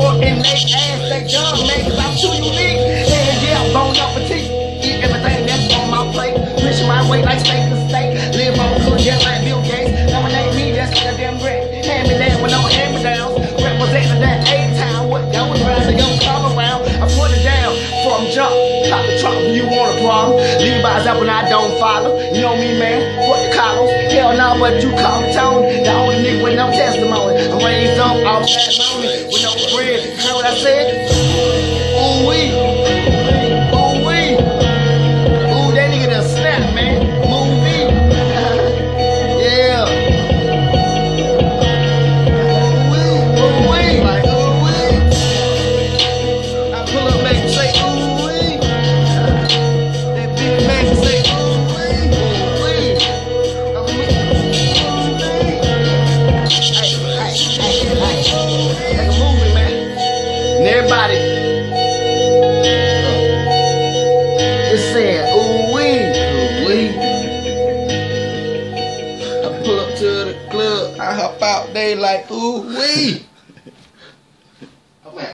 foot in they ass, they young, man, cause I'm too unique. Yeah, bone up for teeth. Eat everything that's on my plate. Push my weight like steak to steak. Live on good, just like Bill Gates. Nominate me, that's like a damn great. Hand me down with no hand me downs. Representing that A-town. What y'all was around, they gon' come around. I put it down from jump. Pop the trunk when you want a problem. Levi's up when I don't follow. You know me, man. What the collars? Hell no, but you call me Tony. The only nigga with no testimony. I'm raised up off that money with no bread. You know what I said? Ooh wee. Ooh wee. Ooh, that nigga done snap, man. Movie. Yeah. Ooh wee. Like ooh wee. I pull up back and say ooh wee. That big Mac say ooh wee. Ooh wee. Like a movie, man. And everybody is saying, ooh wee, ooh wee. I pull up to the club, I hop out, they like, ooh wee.